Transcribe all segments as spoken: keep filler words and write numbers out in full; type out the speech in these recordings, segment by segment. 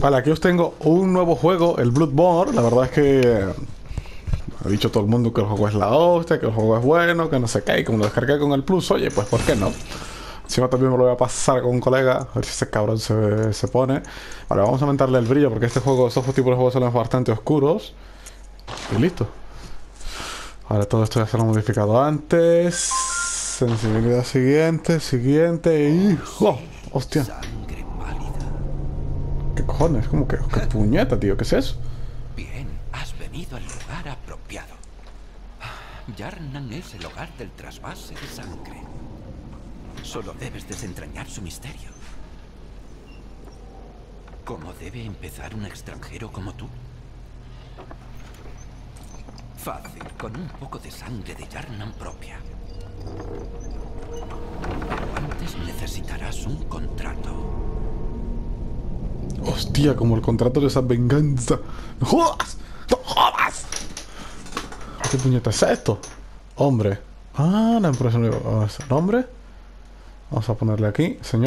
Vale, aquí os tengo un nuevo juego, el Bloodborne. La verdad es que ha dicho todo el mundo que el juego es la hostia, que el juego es bueno, que no sé qué. Y como lo descargué con el Plus, oye, pues ¿por qué no? Encima también me lo voy a pasar con un colega, a ver si ese cabrón se, se pone. Vale, vamos a aumentarle el brillo porque este juego, estos tipos de juegos son bastante oscuros. Y listo. Vale, todo esto ya se lo he modificado antes. Sensibilidad siguiente, siguiente y... ¡Oh! ¡Hostia! ¿Qué cojones? ¿Cómo que? ¿Qué puñeta, tío? ¿Qué es eso? Bien, has venido al lugar apropiado. Yarnan es el hogar del trasvase de sangre. Solo debes desentrañar su misterio. ¿Cómo debe empezar un extranjero como tú? Fácil, con un poco de sangre de Yarnan propia. Antes necesitarás un contrato. Hostia, como el contrato de esa venganza. ¡No jodas! ¡No jodas! ¿Qué puñeta es esto? Hombre. Ah, la empresa no iba a hacer nombre. Vamos a ponerle aquí, señor.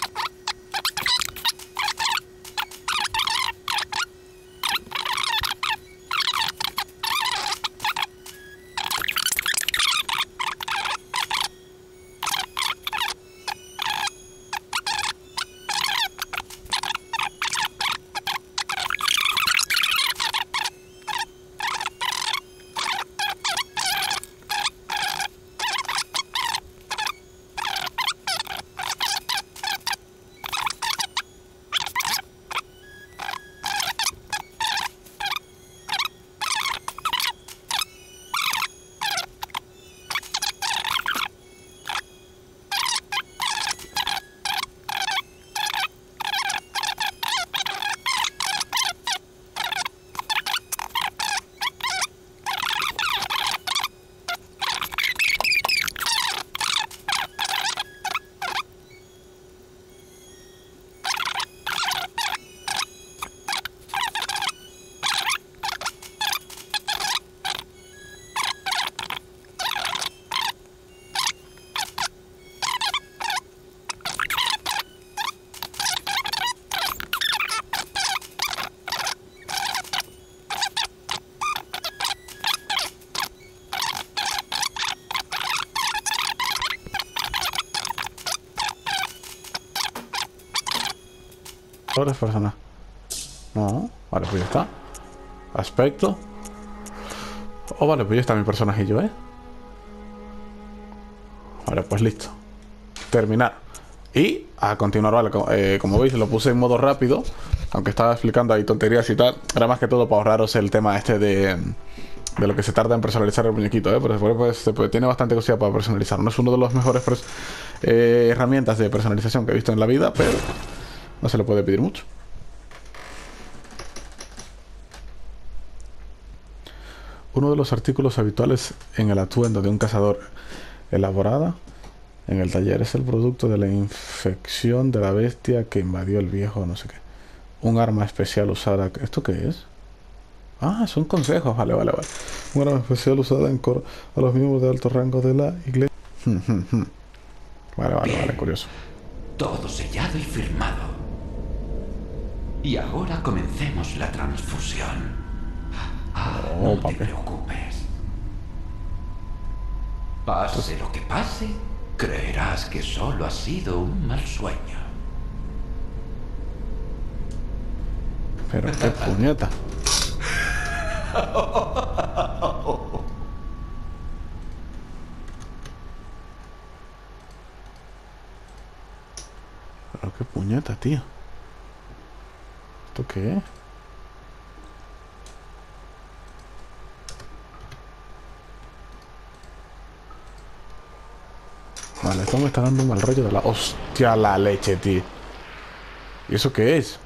Ahora es persona. No, vale, pues ya está. Aspecto. Oh, vale, pues ya está mi personajillo, ¿eh? Vale, pues listo. Terminar. Y a continuar, vale, como, eh, como veis lo puse en modo rápido. Aunque estaba explicando ahí tonterías y tal. Era más que todo para ahorraros el tema este de... De lo que se tarda en personalizar el muñequito, ¿eh? Pero después pues, pues, tiene bastante cosilla para personalizar. No es uno de los mejores eh, herramientas de personalización que he visto en la vida, pero no se le puede pedir mucho. Uno de los artículos habituales en el atuendo de un cazador elaborada en el taller es el producto de la infección de la bestia que invadió el viejo no sé qué. Un arma especial usada... ¿Esto qué es? Ah, son consejos. Vale, vale, vale. Un arma especial usada en coro a los miembros de alto rango de la iglesia. Vale, vale, Bien. vale, curioso. Todo sellado y firmado. Y ahora comencemos la transfusión. Ah, Oh, no papi. te preocupes. Pase lo que pase, creerás que solo ha sido un mal sueño. Pero qué puñeta. Pero qué puñeta, tío. ¿Esto qué es? Vale, esto me está dando un mal rollo de la... ¡Hostia, la leche, tío! ¿Y eso qué es?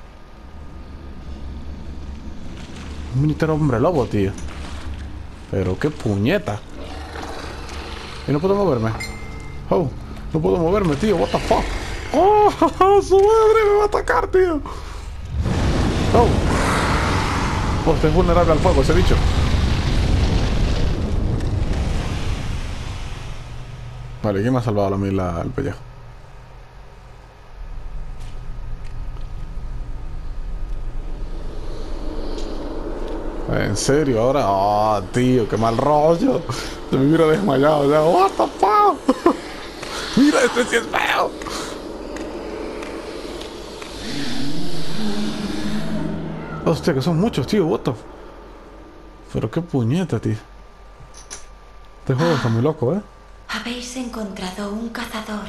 Un miniatura hombre lobo, tío. Pero qué puñeta. Y no puedo moverme. Oh, no puedo moverme, tío. What the fuck. ¡Oh! ¡Su madre me va a atacar, tío! ¡Oh! Pues es vulnerable al fuego ese bicho. Vale, ¿quién me ha salvado a mí la, el pellejo? ¿En serio? Ahora... Oh, tío, qué mal rollo. Se me hubiera desmayado ya. What the fuck. Mira, este sí es feo. Hostia, que son muchos, tío. What the f... Pero qué puñeta, tío. Este juego está muy loco, ¿eh? Habéis encontrado un cazador.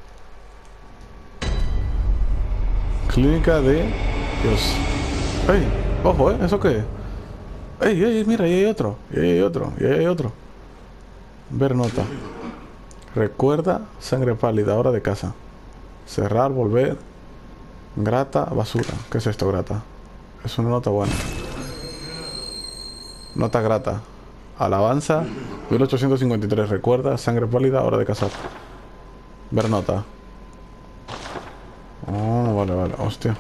Clínica de... Dios. ¡Ey! Ojo, ¿eh? ¿Eso qué es? ¡Ey, ey! Mira, ahí hay otro. Y ahí hay otro. Y ahí hay otro. Ver nota. Recuerda sangre pálida, hora de casa. Cerrar, volver. Grata, basura. ¿Qué es esto, grata? Es una nota buena. Nota grata. Alabanza. mil ochocientos cincuenta y tres. Recuerda sangre pálida, hora de cazar. Ver nota. Oh, vale, vale. Hostia.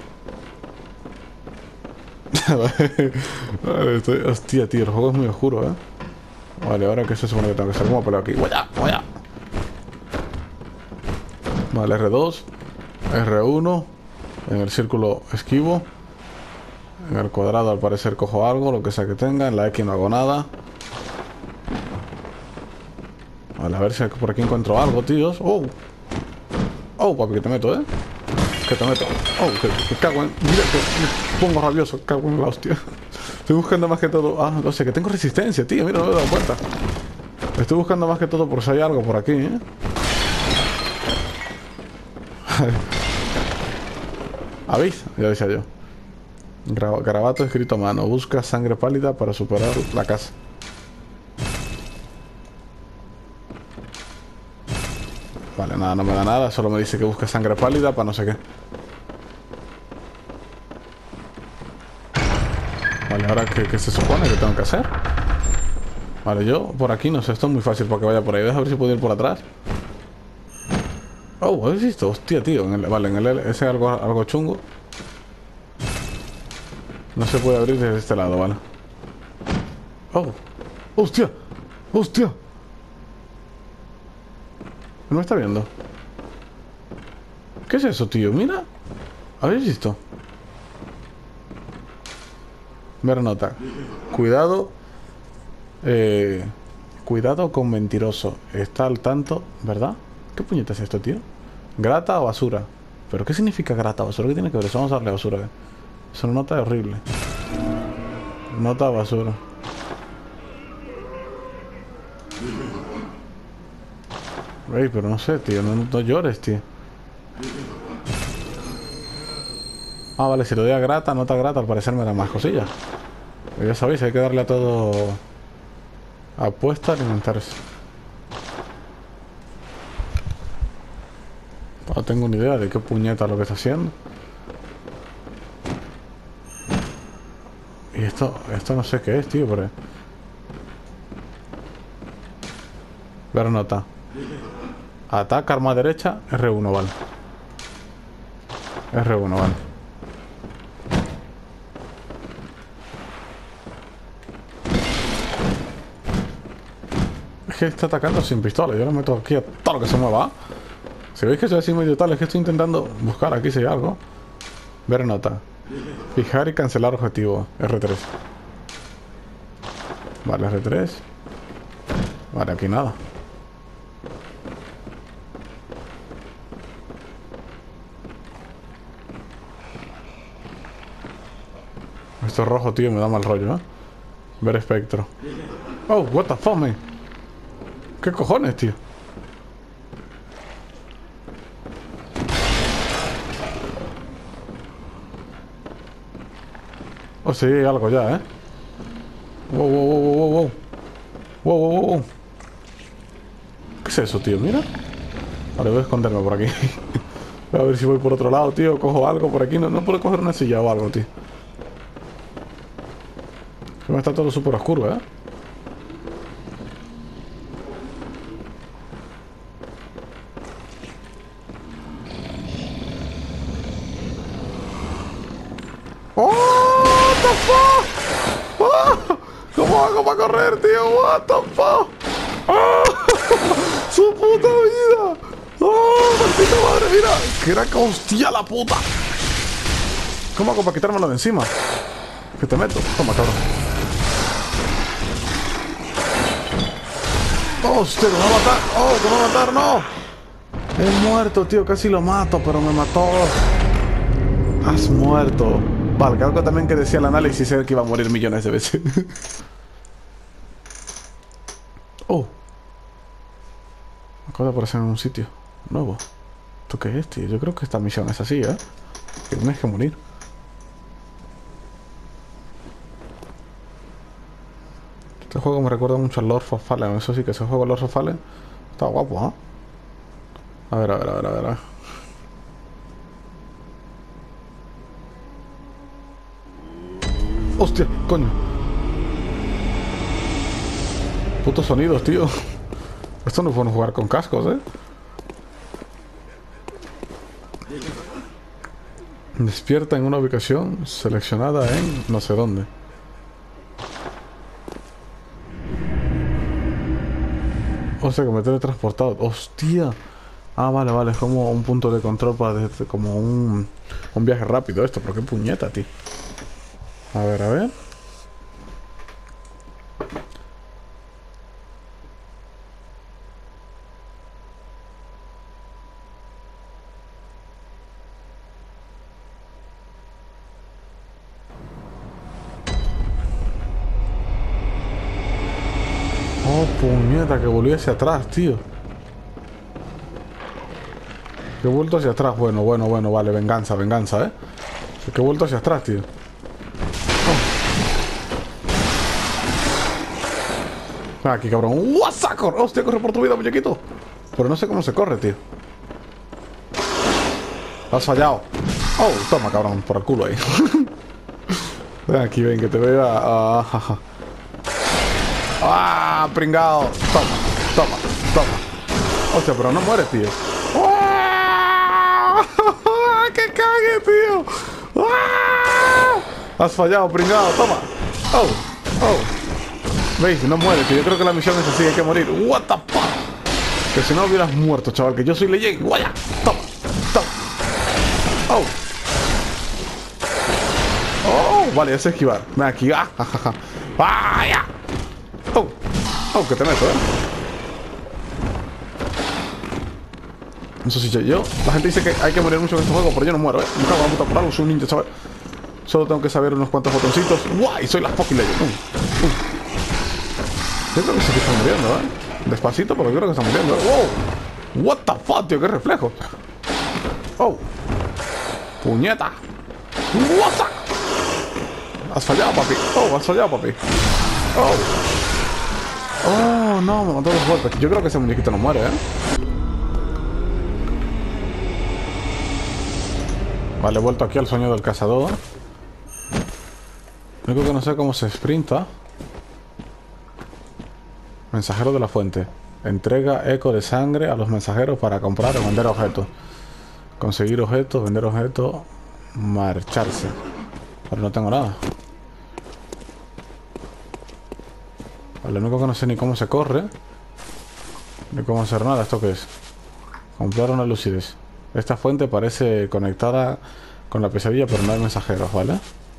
Vale, estoy... Hostia, tío. El juego es muy oscuro, ¿eh? Vale, ahora que se supone que tengo que hacer como peleo aquí. ¡Vaya! ¡Vaya! Vale, R dos. R uno. En el círculo esquivo. En el cuadrado al parecer cojo algo, lo que sea que tenga. En la X no hago nada. Vale, a ver si por aquí encuentro algo, tíos. ¡Oh! ¡Oh, papi, que te meto, eh! Que te meto. ¡Oh, que, que cago en... Mira que me pongo rabioso. Cago en la hostia. Estoy buscando más que todo... Ah, no sé, que tengo resistencia, tío. Mira, no me he dado cuenta. Estoy buscando más que todo por si hay algo por aquí, ¿eh? Avisa, ya decía yo. Gra Garabato escrito a mano. Busca sangre pálida para superar la casa. Vale, nada, no me da nada. Solo me dice que busca sangre pálida para no sé qué. Vale, ahora ¿qué, qué se supone que tengo que hacer? Vale, yo por aquí no sé. Esto es muy fácil para que vaya por ahí. Deja ver si puedo ir por atrás. Oh, ¿has visto? Hostia, tío. En el, vale, en el L, ese es algo, algo chungo. No se puede abrir desde este lado, ¿vale? Oh, hostia, hostia. ¿No me está viendo? ¿Qué es eso, tío? Mira. ¿Habéis visto? Ver nota. Cuidado. Eh, cuidado con mentiroso. Está al tanto, ¿verdad? ¿Qué puñeta es esto, tío? ¿Grata o basura? ¿Pero qué significa grata o basura? ¿Qué tiene que ver eso? Vamos a darle basura. ¿eh? Es una nota horrible. Nota basura. Ey, pero no sé, tío. No, no llores, tío. Ah, vale. Si lo doy a grata, nota grata, al parecer me da más cosillas. Pero ya sabéis, hay que darle a todo... Apuesta, alimentarse. No tengo ni idea de qué puñeta lo que está haciendo. Y esto, esto no sé qué es, tío, pero... Ver nota. Ataca, arma derecha, R uno, vale. R uno, vale. Es que está atacando sin pistola. Yo lo meto aquí a todo lo que se mueva. Si veis que soy así medio tal, es que estoy intentando buscar aquí si hay algo. Ver nota. Fijar y cancelar objetivo. R tres. Vale, R tres. Vale, aquí nada. Esto es rojo, tío, me da mal rollo, ¿eh? Ver espectro. Oh, what the fuck, man. ¿Qué cojones, tío? Oh, sí, hay algo ya, ¿eh? Wow, wow, wow, wow, wow. Wow, wow, wow, wow. ¿Qué es eso, tío? Mira. Ahora voy a esconderme por aquí. Voy a ver si voy por otro lado, tío. Cojo algo por aquí. No, no puedo coger una silla o algo, tío. Me está todo súper oscuro, ¿eh? ¡Oh! ¡What the fuck! ¡Oh! ¿Cómo hago para correr, tío? ¡What the fuck! ¡Oh! ¡Su puta vida! ¡Oh! ¡Maldita madre! ¡Mira! ¡Que era que hostia la puta! ¿Cómo hago para quitármelo de encima? Que te meto. Toma, cabrón. ¡Hostia, que me va a matar! ¡Oh, que me va a matar! ¡No! He muerto, tío. Casi lo mato, pero me mató. Has muerto. Vale, que algo también que decía el análisis era que iba a morir millones de veces. Oh. Acabo de aparecer en un sitio nuevo. ¿Esto qué es, tío? Yo creo que esta misión es así, ¿eh? Que tienes que morir. Este juego me recuerda mucho a Lord of Fallen. Eso sí, que ese juego Lord of Fallen está guapo, ¿ah? ¿eh? A ver, a ver, a ver, a ver, a ver. ¡Hostia! ¡Coño! Putos sonidos, tío. Esto no es bueno jugar con cascos, ¿eh? Despierta en una ubicación seleccionada en no sé dónde. O sea, que me he teletransportado. ¡Hostia! Ah, vale, vale. Es como un punto de control para... Desde, como un, un viaje rápido esto. Pero qué puñeta, tío. A ver, a ver. Oh, puñeta, que volví hacia atrás, tío. Que he vuelto hacia atrás. Bueno, bueno, bueno, vale. Venganza, venganza, ¿eh? Que he vuelto hacia atrás, tío. Oh. Aquí, cabrón. ¡What's up? ¡Hostia, corre por tu vida, muñequito! Pero no sé cómo se corre, tío. Has fallado. Oh, toma, cabrón. Por el culo ahí. Ven aquí, ven, que te vea. Ah, ah, ah. ¡Ah, pringao! Toma, toma, toma. Hostia, pero no mueres, tío. ¡Ah! ¡Qué cague, tío! ¡Ah! Has fallado, pringao, toma. Oh, oh. ¿Veis? No mueres, tío. Yo creo que la misión es así, hay que morir. What the fuck. Que si no hubieras muerto, chaval, que yo soy Leyend. ¡Guaya! Toma, toma. Oh. Oh, vale, es esquivar. Ven aquí. ¡Ah, ja, ja, ja! ¡Ah, ya! Oh, oh, que te meto, eh. Eso sí, yo. La gente dice que hay que morir mucho en este juego, pero yo no muero, eh. Me cago en la puta por algo, soy un ninja, ¿sabes? Solo tengo que saber unos cuantos botoncitos. ¡Guay! Soy la fucking Leyend. Uh, uh. Yo creo que sí que está muriendo, eh. Despacito, pero yo creo que está muriendo. ¡Wow! What the fuck, tío, qué reflejo. Oh. Puñeta. What the... Has fallado, papi. Oh, has fallado, papi. Oh. Oh, no, me mató los golpes. Yo creo que ese muñequito no muere, ¿eh? Vale, he vuelto aquí al sueño del cazador. Lo único que no sé cómo se sprinta. Mensajero de la fuente. Entrega eco de sangre a los mensajeros para comprar o vender objetos. Conseguir objetos, vender objetos, marcharse. Pero no tengo nada. Vale, lo único que no sé ni cómo se corre, ni cómo hacer nada. ¿Esto qué es? Comprar una lucidez. Esta fuente parece conectada con la pesadilla, pero no hay mensajeros, ¿vale?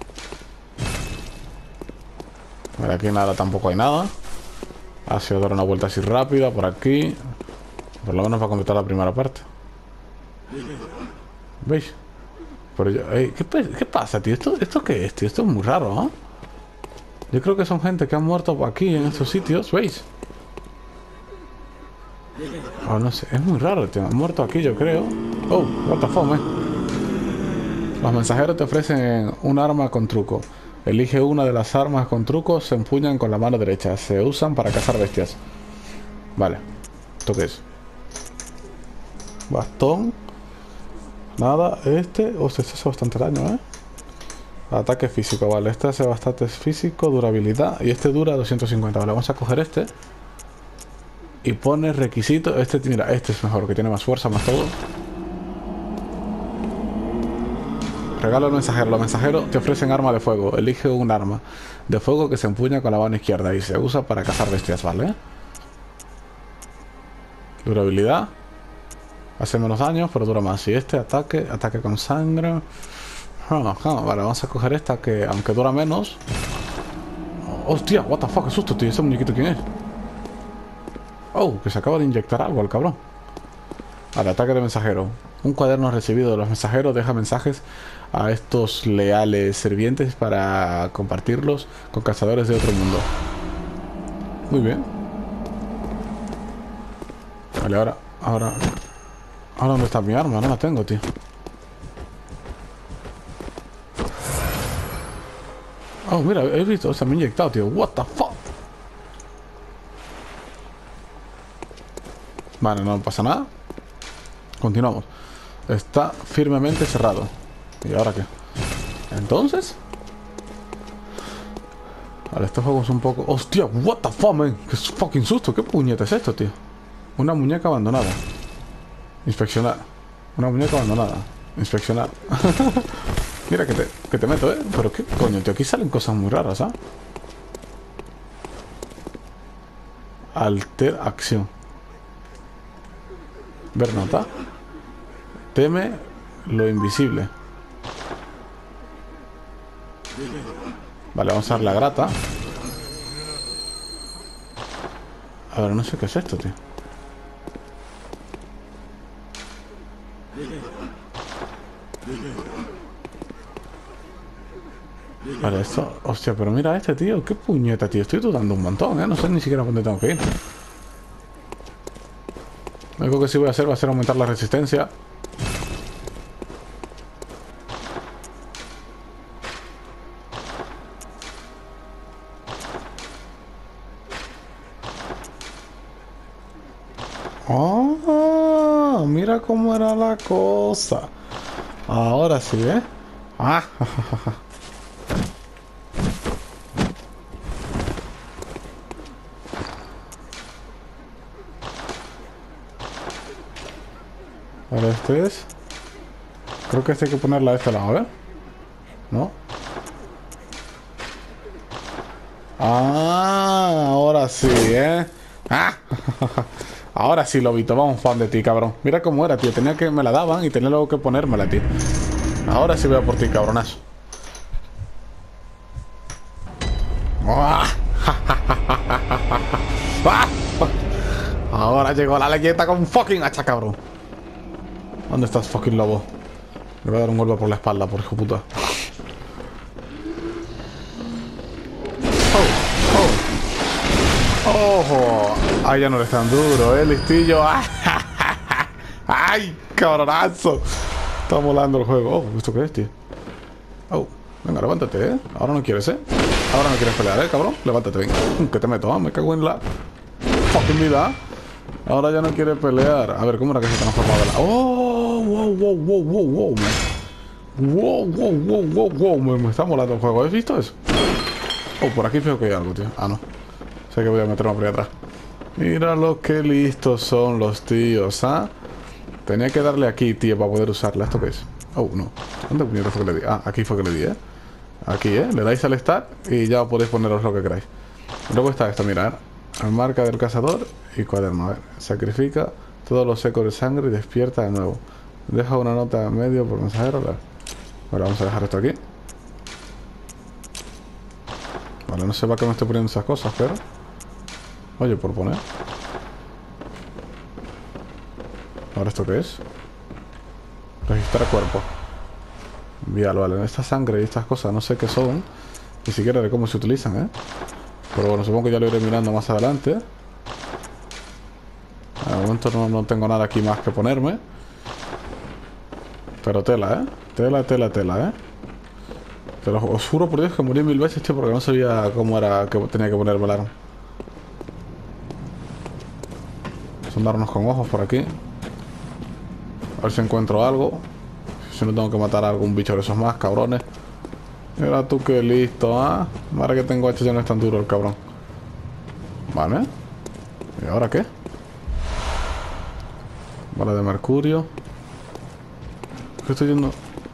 Vale, aquí nada, tampoco hay nada. Ha sido dar una vuelta así rápida por aquí. Por lo menos para completar la primera parte. ¿Veis? Pero yo, hey, ¿qué, ¿qué pasa, tío? ¿Esto, ¿Esto qué es, tío? Esto es muy raro, ¿eh? Yo creo que son gente que han muerto aquí, en estos sitios, ¿veis? Oh, no sé, es muy raro, tío. Han muerto aquí, yo creo. Oh, what the fuck, man. Los mensajeros te ofrecen un arma con truco. Elige una de las armas con truco, se empuñan con la mano derecha. Se usan para cazar bestias. Vale. ¿Esto qué es? Bastón. Nada, este... Hostia, este hace bastante daño, ¿eh? Ataque físico, vale. Este hace bastante físico, durabilidad. Y este dura doscientos cincuenta. Vale, vamos a coger este. Y pone requisito. Este, mira, este es mejor, que tiene más fuerza, más todo. Regalo al mensajero. Los mensajeros te ofrecen arma de fuego. Elige un arma de fuego que se empuña con la mano izquierda y se usa para cazar bestias, ¿vale? Durabilidad. Hace menos daño, pero dura más. Y este, ataque, ataque con sangre. Ah, ah, vale, vamos a coger esta que, aunque dura menos. Hostia, what the fuck, qué susto, tío. Ese muñequito, ¿quién es? Oh, que se acaba de inyectar algo al cabrón. Al ataque de mensajero. Un cuaderno recibido de los mensajeros deja mensajes a estos leales sirvientes para compartirlos con cazadores de otro mundo. Muy bien. Vale, ahora... Ahora... Ahora, ¿dónde está mi arma? No la tengo, tío. Oh, mira, he visto... Se me ha inyectado, tío. What the fuck. Vale, no pasa nada. Continuamos. Está firmemente cerrado. ¿Y ahora qué? Entonces... Vale, este juego es un poco... ¡Hostia! What the fuck, man. Qué fucking susto. ¿Qué puñeta es esto, tío? Una muñeca abandonada. Inspeccionar. Una muñeca abandonada. Inspeccionar. Mira que te, que te meto, ¿eh? Pero qué coño, tío. Aquí salen cosas muy raras, ¿ah? Alter acción. Ver nota. Teme lo invisible. Vale, vamos a dar la grata. A ver, no sé qué es esto, tío. Vale, esto... Hostia, pero mira este, tío. Qué puñeta, tío. Estoy dudando un montón, ¿eh? No sé ni siquiera dónde tengo que ir. Lo único que sí voy a hacer va a ser aumentar la resistencia. Oh, mira cómo era la cosa. Ahora sí, ¿eh? Ah, vale, este es... Creo que este hay que ponerla a este lado, ¿eh? ¿No? Ah, ahora sí, ¿eh? Ah, ahora sí, lobito, vamos fan de ti, cabrón. Mira cómo era, tío. Tenía que... Me la daban y tenía luego que ponérmela, tío. Ahora sí voy a por ti, cabronazo. Ahora llegó la leyenda con fucking hacha, cabrón. ¿Dónde estás, fucking lobo? Le voy a dar un golpe por la espalda, por hijo puta. Oh, oh. ¡Ojo! Ay, ya no eres tan duro, eh, listillo. ¡Ay, cabronazo! Está volando el juego. Oh, ¿esto qué es, tío? Oh, venga, levántate, eh. Ahora no quieres, eh. Ahora no quieres pelear, eh, cabrón. Levántate, venga. Que te meto, ¿eh? Me cago en la fucking vida. Ahora ya no quiere pelear. A ver, ¿cómo era que se transformaba la... ¡Oh! ¡Wow, wow, wow, wow, wow, man! ¡Wow, wow, wow, wow, wow! Me, me está molando el juego. ¿Has visto eso? Oh, por aquí creo que hay algo, tío. Ah, no. Sé que voy a meterme por ahí atrás. Mira lo que listos son los tíos, ¿ah? Tenía que darle aquí, tío, para poder usarla. ¿Esto qué es? Oh, no. ¿Dónde puñeta fue que le di? Ah, aquí fue que le di, ¿eh? Aquí, ¿eh? Le dais al start y ya podéis poneros lo que queráis. Luego está esto, mirad. Marca del cazador y cuaderno. A ver, sacrifica todos los ecos de sangre y despierta de nuevo. Deja una nota en medio por mensajero. Vale, vale, vamos a dejar esto aquí. Vale, no sé para qué me estoy poniendo esas cosas, pero... Oye, por poner. ¿Ahora esto qué es? Registrar cuerpo. Vial, vale. Esta sangre y estas cosas no sé qué son. Ni siquiera de cómo se utilizan, ¿eh? Pero bueno, supongo que ya lo iré mirando más adelante. De momento no, no tengo nada aquí más que ponerme. Pero tela, ¿eh? Tela, tela, tela, ¿eh? Te lo os juro por Dios que morí mil veces, tío, porque no sabía cómo era que tenía que ponerme el arma. Sondarnos con ojos por aquí. A ver si encuentro algo. Si no tengo que matar a algún bicho de esos más, cabrones. Mira tú que listo, ¿ah? ¿eh? Ahora que tengo esto ya no es tan duro el cabrón. Vale. ¿Y ahora qué? Vale, de mercurio. ¿Qué estoy yendo?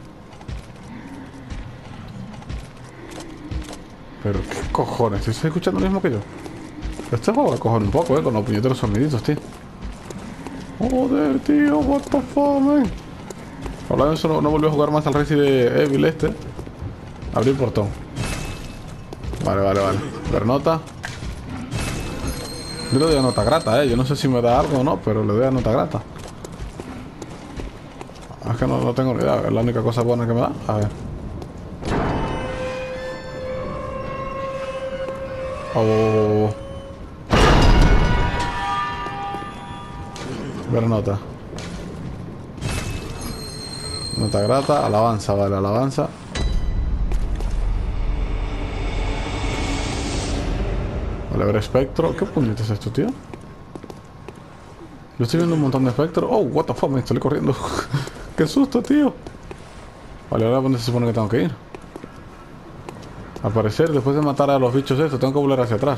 Pero qué cojones, ¿estás escuchando lo mismo que yo? Este juego va a cojones un poco, eh, con los puñeteros soniditos, tío. Joder, tío, what the fuck, man. Hablando de eso, no, no volví a jugar más al Resident Evil este. Abrir portón. Vale, vale, vale. Ver nota. Yo le doy a nota grata, eh. Yo no sé si me da algo o no, pero le doy a nota grata. Es que no, no tengo ni idea. Es la única cosa buena que me da. A ver. Oh. Ver nota. Nota grata. Alabanza, vale, alabanza. Vale, ver espectro. ¿Qué puñetes es esto, tío? Yo estoy viendo un montón de espectros. Oh, what the fuck, me estoy corriendo. Qué susto, tío. Vale, ahora ¿dónde se supone que tengo que ir? Al parecer, después de matar a los bichos estos, tengo que volver hacia atrás.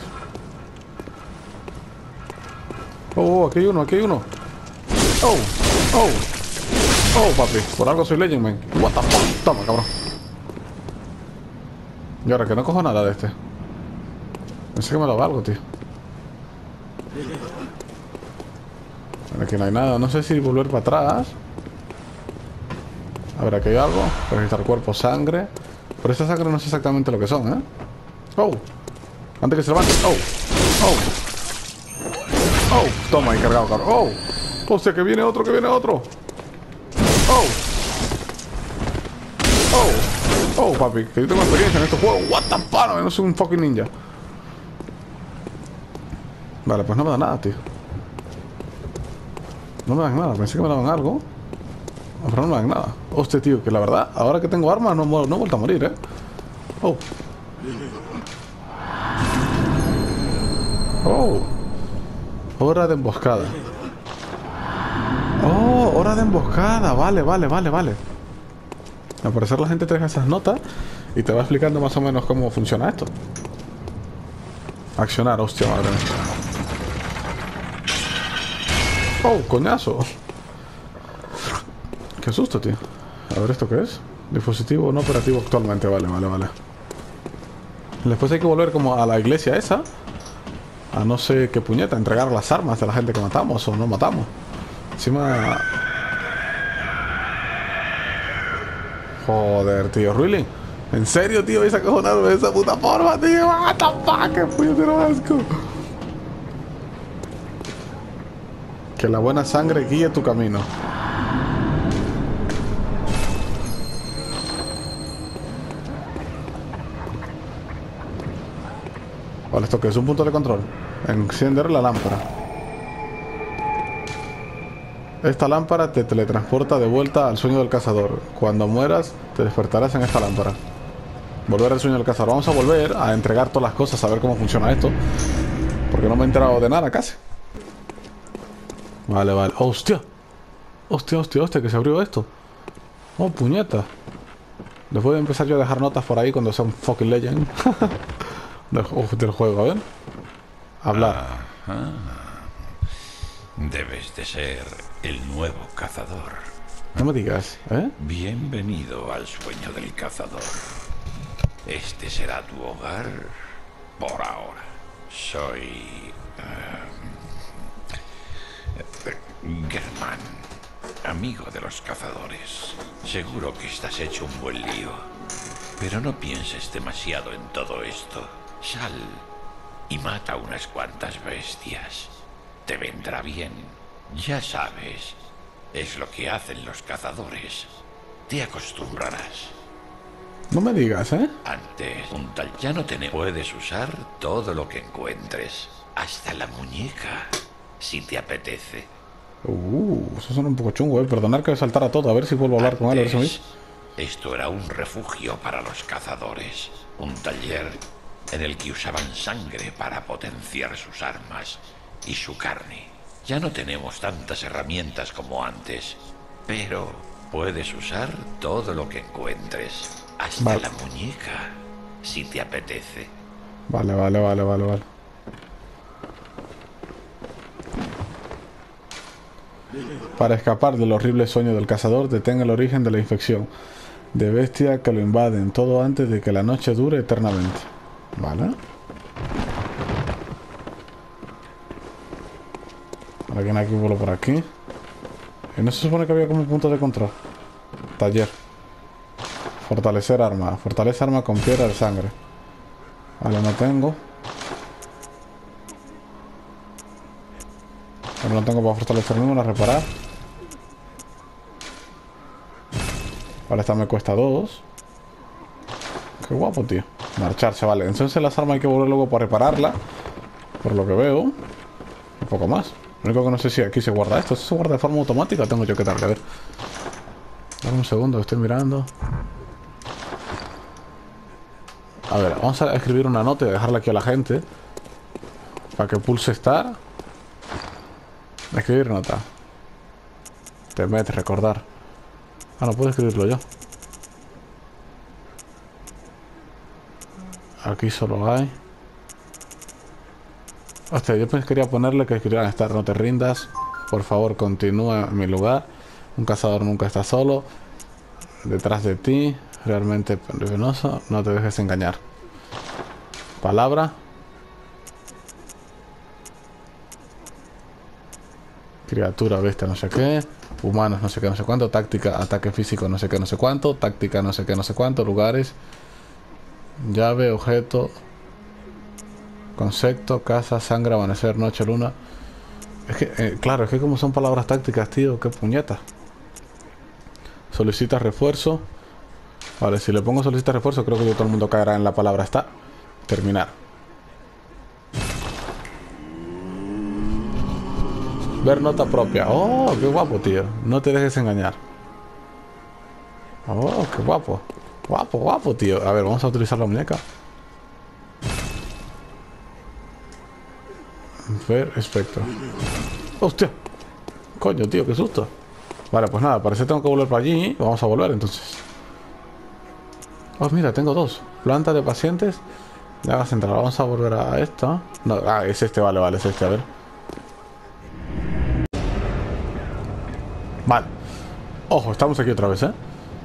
Oh, oh, aquí hay uno, aquí hay uno. Oh, oh. Oh, papi, por algo soy Legend, man. What the fuck. Toma, cabrón. Y ahora que no cojo nada de este. Pensé que me daba algo, tío. Bueno, aquí no hay nada. No sé si volver para atrás. A ver, aquí hay algo. Registrar cuerpo, sangre. Pero esta sangre no sé exactamente lo que son, ¿eh? Oh. Antes que se levante. Oh. Oh. Oh. Toma, ahí cargado, cabrón. Oh. Hostia, que viene otro, que viene otro. Oh. Oh. Oh, papi. Que yo tengo experiencia en estos juegos. What the fuck. No soy un fucking ninja. Vale, pues no me da nada, tío. No me dan nada. Pensé que me daban algo. Pero no me dan nada. Hostia, tío, que la verdad, ahora que tengo armas no, no he vuelto a morir, ¿eh? Oh. Oh. Hora de emboscada. Oh, hora de emboscada. Vale, vale, vale, vale. Al parecer la gente te deja esas notas y te va explicando más o menos cómo funciona esto. Accionar, hostia, madre mía. Oh, coñazo. Qué susto, tío. A ver, ¿esto qué es? Dispositivo no operativo actualmente. Vale, vale, vale. Después hay que volver como a la iglesia esa. A no sé qué puñeta. Entregar las armas de la gente que matamos o no matamos. Encima... Joder, tío. ¿Really? ¿En serio, tío? ¿Vais a cojonarme de esa puta forma, tío? What the fuck? ¡Qué puñetero asco! Que la buena sangre guíe tu camino. Vale, ¿esto qué es? Un punto de control. Encender la lámpara. Esta lámpara te teletransporta de vuelta al sueño del cazador. Cuando mueras, te despertarás en esta lámpara. Volver al sueño del cazador. Vamos a volver a entregar todas las cosas, a ver cómo funciona esto. Porque no me he enterado de nada casi. Vale, vale. ¡Hostia! ¡Hostia, hostia, hostia! Que se abrió esto. ¡Oh, puñeta! Les voy a empezar yo a dejar notas por ahí cuando sea un fucking legend. del, uh, del juego, a ver. Hablar. Ajá. Debes de ser el nuevo cazador. No me digas, ¿eh? Bienvenido al sueño del cazador. Este será tu hogar por ahora. Soy... Uh, Germán, amigo de los cazadores. Seguro que estás hecho un buen lío. Pero no pienses demasiado en todo esto. Sal y mata unas cuantas bestias. Te vendrá bien. Ya sabes, es lo que hacen los cazadores. Te acostumbrarás. No me digas, ¿eh? Antes, un tal ya no te puedes usar todo lo que encuentres. Hasta la muñeca, si te apetece. Uh, eso suena un poco chungo, ¿eh? Perdonar que me saltara todo. A ver si vuelvo a hablar con él. A ver si me dice. Esto era un refugio para los cazadores. Un taller en el que usaban sangre para potenciar sus armas y su carne. Ya no tenemos tantas herramientas como antes, pero puedes usar todo lo que encuentres. Hasta vale. La muñeca, si te apetece. Vale, vale, vale, vale, vale. Para escapar del horrible sueño del cazador, detén el origen de la infección de bestia que lo invaden, todo antes de que la noche dure eternamente. Vale. Ahora viene aquí, vuelo por aquí. Y no se supone que había como un punto de control. Taller. Fortalecer arma. Fortalece arma con piedra de sangre. Vale, no tengo. Pero no tengo para fortalecer ninguna, reparar. Vale, esta me cuesta dos. Qué guapo, tío. Marcharse, vale. Entonces las armas hay que volver luego para repararla. Por lo que veo. Un poco más. Lo único que no sé si aquí se guarda esto. ¿Esto se guarda de forma automática? Tengo yo que darle, a ver. Dame un segundo, estoy mirando. A ver, vamos a escribir una nota y dejarla aquí a la gente. Para que pulse estar. Escribir nota. Te metes, recordar. Ah, no puedo escribirlo yo. Aquí solo hay. Hostia, yo pues quería ponerle que escribieran estar. No te rindas. Por favor, continúa en mi lugar. Un cazador nunca está solo. Detrás de ti. Realmente venenoso. No te dejes engañar. Palabra. Criatura, bestia, no sé qué. Humanos, no sé qué, no sé cuánto. Táctica, ataque físico, no sé qué, no sé cuánto. Táctica, no sé qué, no sé cuánto. Lugares. Llave, objeto. Concepto, casa, sangre, amanecer, noche, luna. Es que, eh, claro, es que como son palabras tácticas, tío, qué puñeta. Solicita refuerzo. Vale, si le pongo solicita refuerzo, creo que yo todo el mundo caerá en la palabra está. Terminar. Ver nota propia. Oh, qué guapo, tío. No te dejes engañar. Oh, qué guapo. Guapo, guapo, tío. A ver, vamos a utilizar la muñeca. Ver espectro. ¡Hostia! Coño, tío, qué susto. Vale, pues nada, parece que tengo que volver para allí. Vamos a volver entonces. Oh, mira, tengo dos. Planta de pacientes. Llaga central. Vamos a volver a esta. No, ah, es este, vale, vale, es este, a ver. Vale. Ojo, estamos aquí otra vez, ¿eh?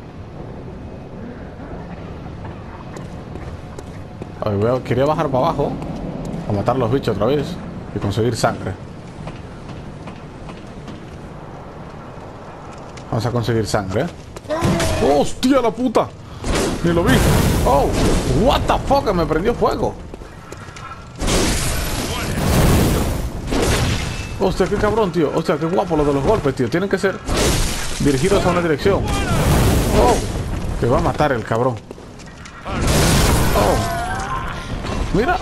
A ver, voy a... quería bajar para abajo a matar a los bichos otra vez y conseguir sangre. Vamos a conseguir sangre, ¿eh? ¡Hostia, la puta! Ni lo vi. ¡Oh! ¡What the fuck! Me prendió fuego. ¡Hostia, qué cabrón, tío! ¡Hostia, qué guapo lo de los golpes, tío! Tienen que ser dirigidos a una dirección. ¡Oh! Te va a matar el cabrón. ¡Oh! ¡Mira!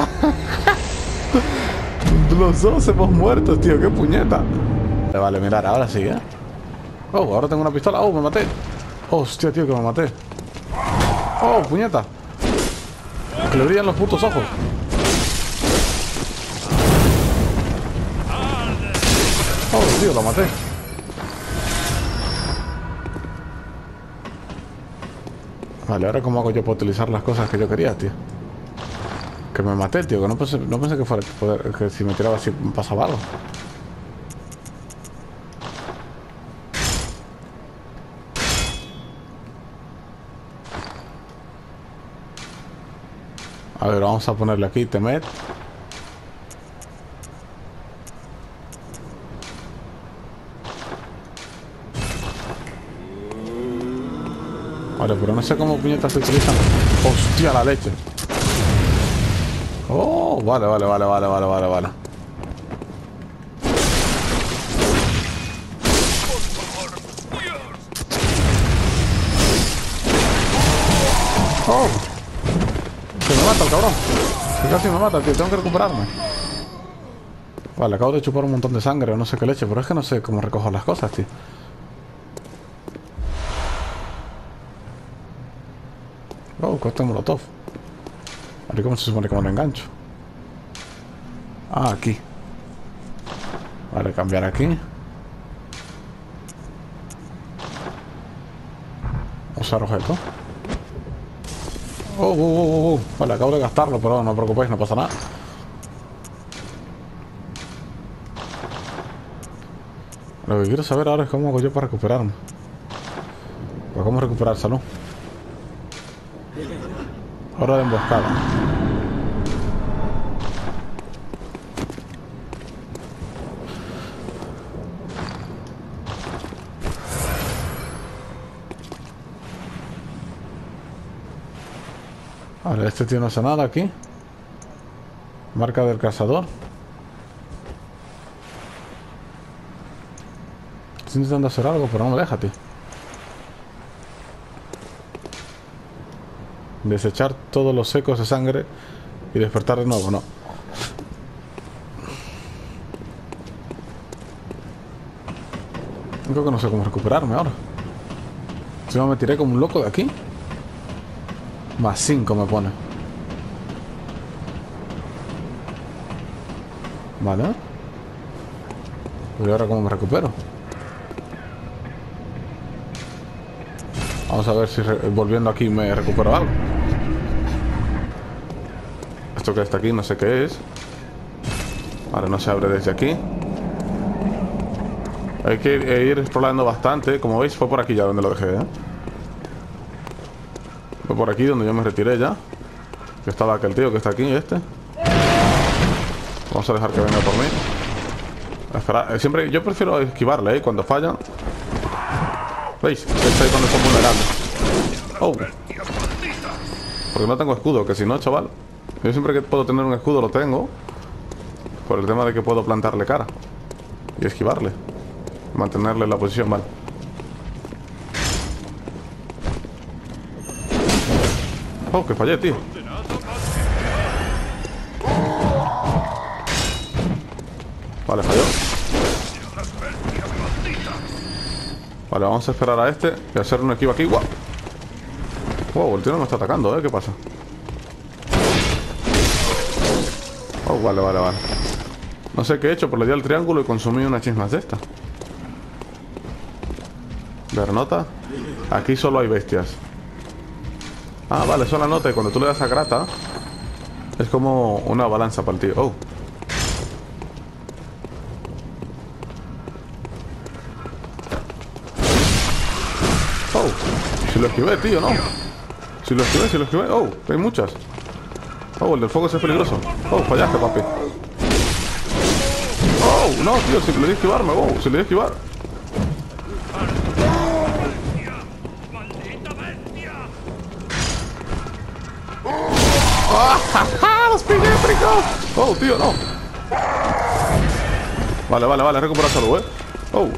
Los dos hemos muerto, tío. ¡Qué puñeta! Vale, mirar, ahora sí, ¿eh? ¡Oh! Ahora tengo una pistola. ¡Oh! Me maté. ¡Hostia, tío! Que me maté. ¡Oh! ¡Puñeta! Que le brillan los putos ojos. ¡Oh! Tío, lo maté. Vale, ahora cómo hago yo para utilizar las cosas que yo quería, tío. Que me maté, tío, que no pensé, no pensé que fuera poder, que si me tiraba así pasaba algo. A ver, vamos a ponerle aquí Temet. Vale, pero no sé cómo puñetas se utilizan. ¡Hostia, la leche! Oh, vale, vale, vale, vale, vale, vale, vale. Oh, que me mata el cabrón. Que casi me mata, tío. Tengo que recuperarme. Vale, acabo de chupar un montón de sangre o no sé qué leche, pero es que no sé cómo recojo las cosas, tío. Oh, coste molotov. A ver cómo se supone que me lo engancho. Ah, aquí. Vale, cambiar aquí. Usar objeto. Oh, oh, oh, oh. Vale, acabo de gastarlo, pero no os preocupéis, no pasa nada. Lo que quiero saber ahora es cómo hago yo para recuperarme. Pues cómo recuperar salud. Hora de emboscada. Vale, este tío no hace nada aquí. Marca del cazador. Estoy intentando hacer algo, pero no me deja, tío. Desechar todos los secos de sangre y despertar de nuevo, no. Creo que no sé cómo recuperarme ahora. Si no me tiré como un loco de aquí. Más cinco me pone. Vale. ¿Y ahora cómo me recupero? Vamos a ver si volviendo aquí me recupero algo. Esto que está aquí no sé qué es. Vale, no se abre desde aquí. Hay que ir explorando bastante. Como veis, fue por aquí ya donde lo dejé, ¿eh? Fue por aquí donde yo me retiré ya. Que estaba aquel tío que está aquí, este. Vamos a dejar que venga por mí. Espera, siempre, yo prefiero esquivarle, ¿eh? Cuando falla. ¿Veis? Es ahí cuando son vulnerables. Oh. Porque no tengo escudo, que si no, chaval. Yo siempre que puedo tener un escudo lo tengo. Por el tema de que puedo plantarle cara. Y esquivarle. Mantenerle la posición mal. Oh, que fallé, tío. Vale, falló. Vale, vamos a esperar a este y hacer un esquivo aquí. ¡Wow! Wow, el tío no me está atacando, ¿eh? ¿Qué pasa? Oh, vale, vale, vale. No sé qué he hecho, pero le di al triángulo y consumí unas chismas de estas. Ver nota. Aquí solo hay bestias. Ah, vale, son la nota y cuando tú le das a grata es como una balanza para el tío. Oh. Oh. Si lo esquivé, tío, no. Si lo esquivé, si lo esquivé. Oh, hay muchas. Oh, el del fuego es peligroso. Oh, fallaste, papi. Oh, no, tío, si le di a esquivarme. Oh, si le di a esquivar. ¡Ah! ¡Los pillé, fricados! Oh, tío, no. Vale, vale, vale, recupera salud, eh. Oh.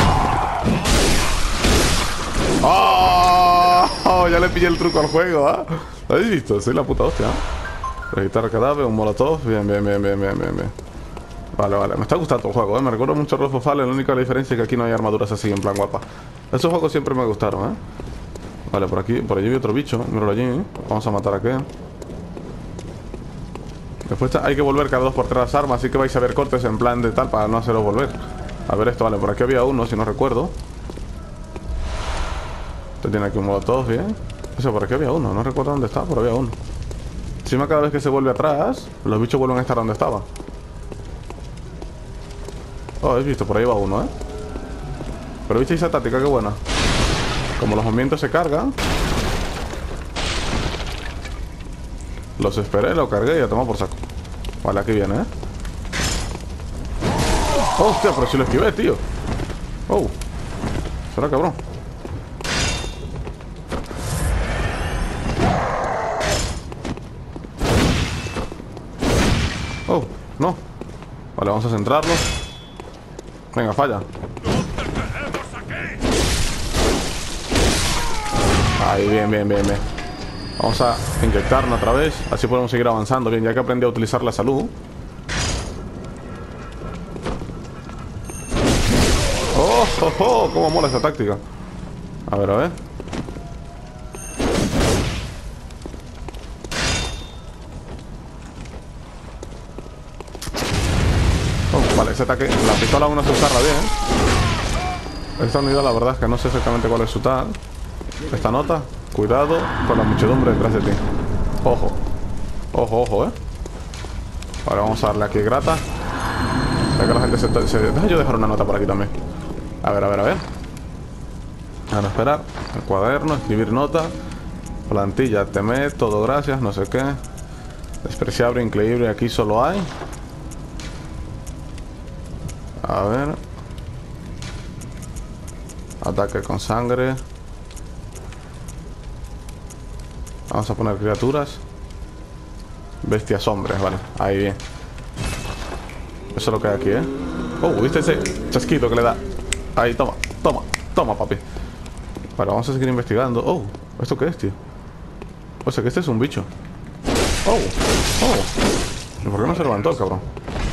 Oh, oh, ya le pillé el truco al juego, ¿ah? ¿eh? ¿Lo habéis visto? Soy la puta hostia, ¿eh? Regitar cadáver, un molotov. Bien, bien, bien, bien, bien, bien, bien. Vale, vale, me está gustando el juego, ¿eh? Me recuerda mucho a Breath of the Wild. La única diferencia es que aquí no hay armaduras así, en plan guapa. Esos juegos siempre me gustaron, ¿eh? Vale, por aquí, por allí hay otro bicho. Míralo allí, ¿eh? Vamos a matar a aquel. Después hay que volver cada dos por tres las armas, así que vais a ver cortes en plan de tal para no hacerlo volver. A ver esto, vale, por aquí había uno, si no recuerdo. Este tiene aquí un molotov, bien. Eso, por aquí había uno, no recuerdo dónde estaba, pero había uno. Encima cada vez que se vuelve atrás, los bichos vuelven a estar donde estaba. Oh, habéis visto, por ahí va uno, ¿eh? Pero viste esa táctica, qué buena. Como los movimientos se cargan, los esperé, lo cargué y a tomar por saco. Vale, aquí viene, ¿eh? Oh, hostia, pero si lo esquivé, tío. Oh. Será cabrón. Oh, no. Vale, vamos a centrarlo. Venga, falla. Ahí, bien, bien, bien, bien. Vamos a inyectarnos otra vez. Así podemos seguir avanzando. Bien, ya que aprendí a utilizar la salud. ¡Oh, oh, oh! ¡Cómo mola esa táctica! A ver, a ver. Oh, vale, ese ataque. La pistola aún no se usarla bien, ¿eh? Esta unidad la verdad es que no sé exactamente cuál es su tal. Esta nota. Cuidado con la muchedumbre detrás de ti. Ojo. Ojo, ojo, eh. Vale, vamos a darle aquí grata. Para que la gente se, se... Deja yo dejar una nota por aquí también. A ver, a ver, a ver. Ahora esperar. El cuaderno, escribir nota. Plantilla, teme, todo gracias, no sé qué. Despreciable, increíble, aquí solo hay. A ver. Ataque con sangre. Vamos a poner criaturas. Bestias hombres, vale. Ahí bien. Eso es lo que hay aquí, ¿eh? Oh, ¿viste ese chasquito que le da? Ahí, toma. Toma, papi. Vale, vamos a seguir investigando. Oh, ¿esto qué es, tío? O sea, que este es un bicho. Oh, oh. ¿Y por qué no se levantó el cabrón?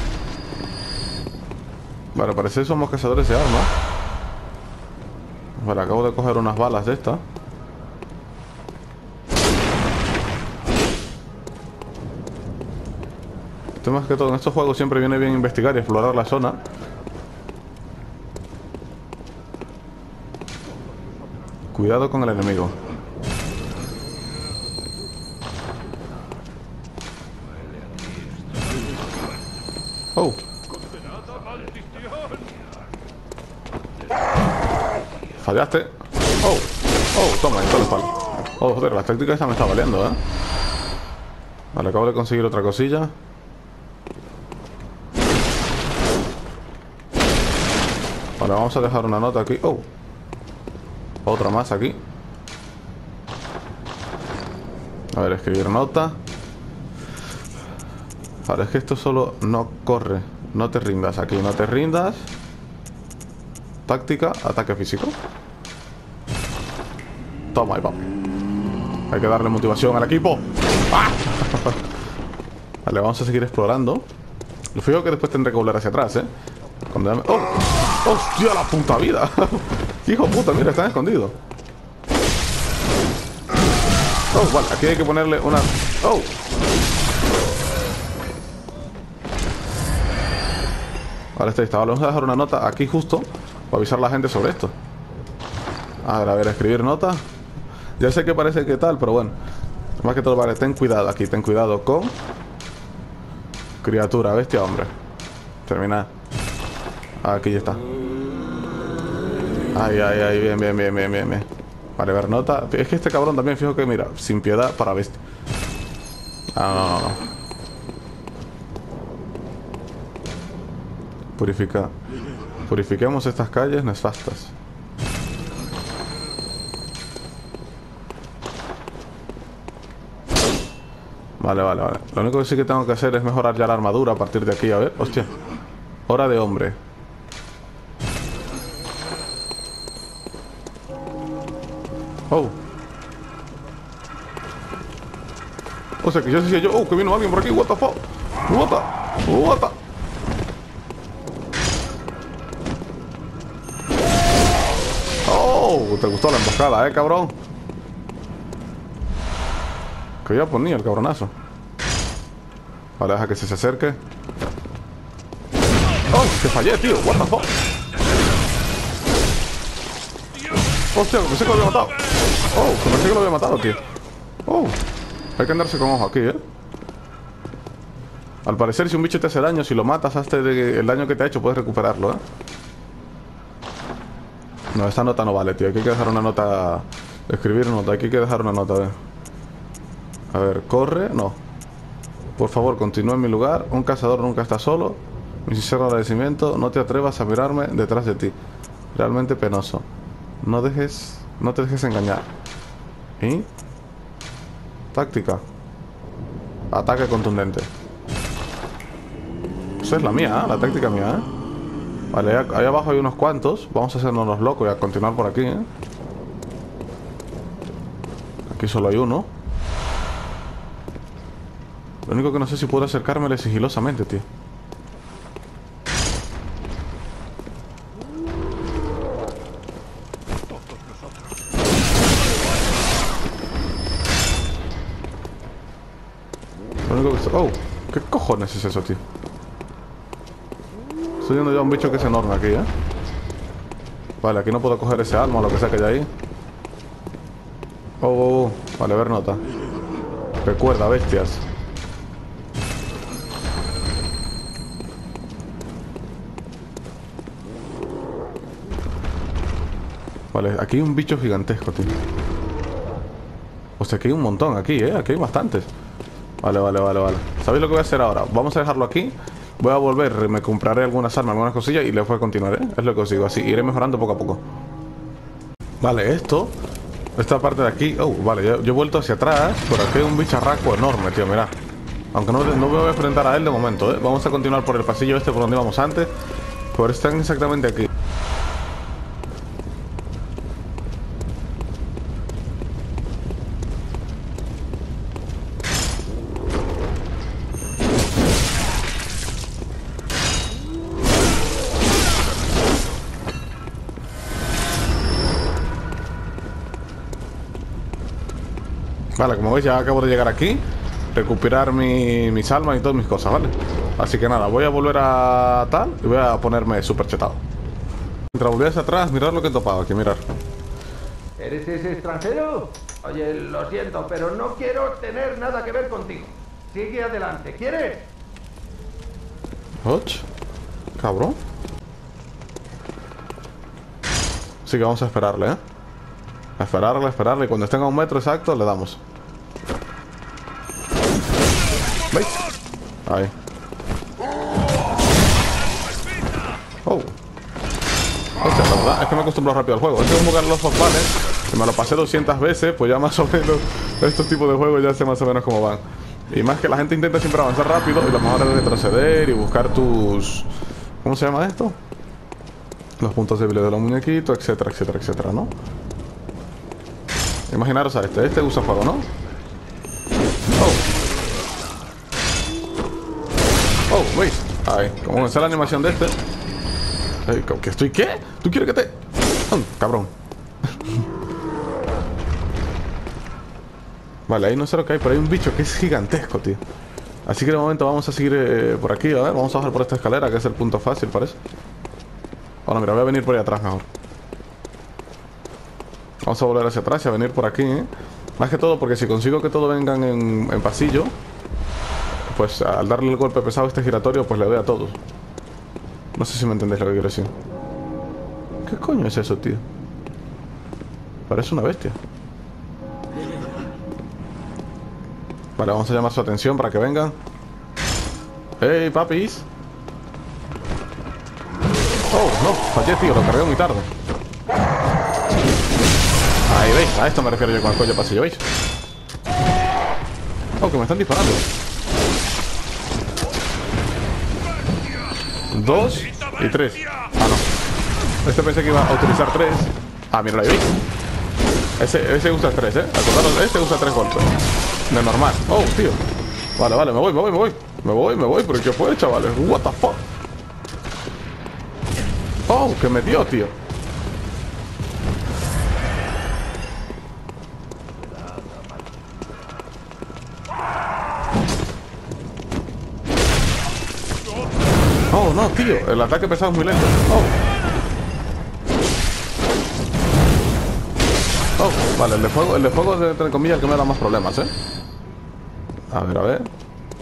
Vale, parece que somos cazadores de armas. Vale, acabo de coger unas balas de estas. El tema es que todo en estos juegos siempre viene bien investigar y explorar la zona. Cuidado con el enemigo. Oh. Fallaste. Oh. Oh, toma, esto le palo. Oh, joder, la táctica esa me está valiendo, ¿eh? Vale, acabo de conseguir otra cosilla. Vale, vamos a dejar una nota aquí. Oh. Otra más aquí. A ver, escribir nota. Vale, es que esto solo no corre. No te rindas aquí, no te rindas. Táctica, ataque físico. Toma, ahí va. Hay que darle motivación al equipo. ¡Ah! Vale, vamos a seguir explorando. Lo fijo que después tendré que volver hacia atrás, ¿eh? Cuando ya me... ¡Oh! ¡Hostia, la puta vida! ¡Hijo de puta! Mira, están escondidos. Oh, vale, aquí hay que ponerle una... ¡Oh! Vale, está listo. Vale, vamos a dejar una nota aquí justo para avisar a la gente sobre esto. A ver, a ver, escribir nota. Ya sé que parece que tal, pero bueno. Más que todo, vale, ten cuidado aquí. Ten cuidado con... criatura, bestia, hombre. Termina. Aquí ya está. Ay, ay, ay, bien, bien, bien, bien, bien, bien. Vale, ver nota. Es que este cabrón también, fijo que, mira, sin piedad para bestia. Ah, no, no, no. Purifica. Purifiquemos estas calles nefastas. Vale, vale, vale. Lo único que sí que tengo que hacer es mejorar ya la armadura a partir de aquí. A ver, hostia. Hora de hombre. Oh. O sea que yo decía yo, oh, que vino alguien por aquí. What the fuck. What the. What the. Oh, te gustó la emboscada, eh, cabrón. Que ya ponía el cabronazo. Vale, deja que se, se acerque. Oh, que fallé, tío. What the fuck. Hostia, pensé que lo había matado. Oh, pensé que lo había matado, tío. Oh, hay que andarse con ojo aquí, eh. Al parecer, si un bicho te hace daño, si lo matas hasta el daño que te ha hecho, puedes recuperarlo, eh. No, esta nota no vale, tío. Aquí hay que dejar una nota. Escribir nota, aquí hay que dejar una nota, eh. A ver, corre, no. Por favor, continúa en mi lugar. Un cazador nunca está solo. Mi sincero agradecimiento. No te atrevas a mirarme detrás de ti. Realmente penoso. No dejes... No te dejes engañar. ¿Y? Táctica. Ataque contundente. Esa es la mía, ¿eh? La táctica mía, ¿eh? Vale, ahí abajo hay unos cuantos. Vamos a hacernos los locos y a continuar por aquí, ¿eh? Aquí solo hay uno. Lo único que no sé si puedo acercármele sigilosamente, tío. Lo único que estoy... Oh, ¿qué cojones es eso, tío? Estoy viendo ya un bicho que es enorme aquí, ¿eh? Vale, aquí no puedo coger ese alma o lo que sea que hay ahí. Oh, oh, oh. Vale, ver nota. Recuerda, bestias. Vale, aquí hay un bicho gigantesco, tío. O sea, aquí hay un montón, aquí, ¿eh? Aquí hay bastantes. Vale, vale, vale, vale. ¿Sabéis lo que voy a hacer ahora? Vamos a dejarlo aquí. Voy a volver, me compraré algunas armas, algunas cosillas y les voy a continuar, ¿eh? Es lo que os digo, así. Iré mejorando poco a poco. Vale, esto... Esta parte de aquí... Oh, vale, yo, yo he vuelto hacia atrás. Por aquí hay un bicharraco enorme, tío, mirad. Aunque no, no me voy a enfrentar a él de momento, ¿eh? Vamos a continuar por el pasillo este por donde íbamos antes. Pero están exactamente aquí. Vale, como veis ya acabo de llegar aquí. Recuperar mi, mis almas y todas mis cosas, ¿vale? Así que nada, voy a volver a tal y voy a ponerme súper chetado. Mientras volví hacia atrás, mirar lo que he topado aquí, mirar. ¿Eres ese extranjero? Oye, lo siento, pero no quiero tener nada que ver contigo. Sigue adelante, ¿quieres? Och, cabrón. Así que vamos a esperarle, ¿eh? A esperarle, a esperarle. Y cuando estén a un metro exacto, le damos. ¿Veis? Ahí. Oh. Hostia, la verdad es que me acostumbro rápido al juego. Este es un jugar los fosfales. Si me lo pasé doscientas veces, pues ya más o menos estos tipos de juegos ya sé más o menos cómo van. Y más que la gente intenta siempre avanzar rápido y lo mejor es retroceder y buscar tus... ¿Cómo se llama esto? Los puntos débiles de los muñequitos, etcétera, etcétera, etcétera, ¿no? Imaginaros a este. Este usa fuego, ¿no? Oh. Oh, ¿veis? Ahí. Como comenzó la animación de este. Ay, ¿que estoy qué? ¿Tú quieres que te...? Oh, cabrón. Vale, ahí no sé lo que hay, pero hay un bicho que es gigantesco, tío. Así que de momento vamos a seguir eh, por aquí, a ver. Vamos a bajar por esta escalera, que es el punto fácil, parece. Bueno, mira, voy a venir por ahí atrás mejor. Vamos a volver hacia atrás y a venir por aquí, ¿eh? Más que todo porque si consigo que todos vengan en, en pasillo, pues al darle el golpe pesado a este giratorio, pues le doy a todos. No sé si me entendéis lo que quiero decir. ¿Qué coño es eso, tío? Parece una bestia. Vale, vamos a llamar su atención para que vengan. ¡Hey, papis! Oh, no, fallé, tío, lo cargué muy tarde. Ahí veis, a esto me refiero yo con el cuello pasillo, ¿veis? Oh, que me están disparando. Dos y tres. Ah, no. Este pensé que iba a utilizar tres. Ah, mira, ahí veis. Ese, ese usa tres, ¿eh? Acordaros, este usa tres golpes. De normal. Oh, tío. Vale, vale, me voy, me voy, me voy. Me voy, me voy, pero ¿qué fue, chavales? What the fuck. Oh, que me dio, tío. Oh, no, tío. El ataque pesado es muy lento. Oh. Oh, vale, el de fuego, el de fuego es, entre comillas, el que me da más problemas, ¿eh? A ver, a ver.